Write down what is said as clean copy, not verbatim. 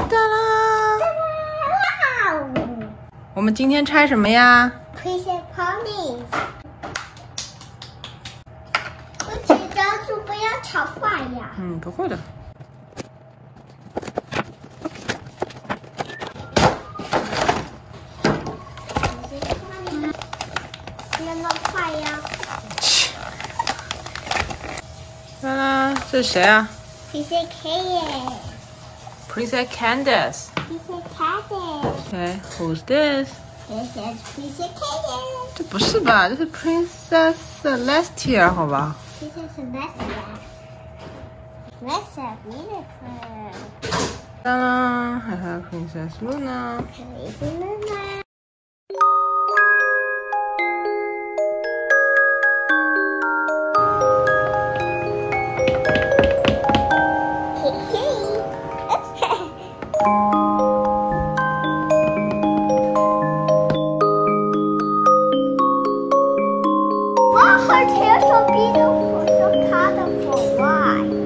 哒啦！我们今天拆什么呀 ？Princess Ponies。我只抓住不要炒饭呀。 不会的。 那么快呀！ 啦啦，这是谁啊 ？Princess Cadance。Princess Cadance。 Princess Cadance。 Okay, who's this? This is Princess Cadance。 这不是吧？这是 Princess Celestia 好吧 ？Princess Celestia。Let's have beautiful。 当然，还有 Princess Luna。Princess Luna。Wow, her tail so beautiful, so colorful. Why?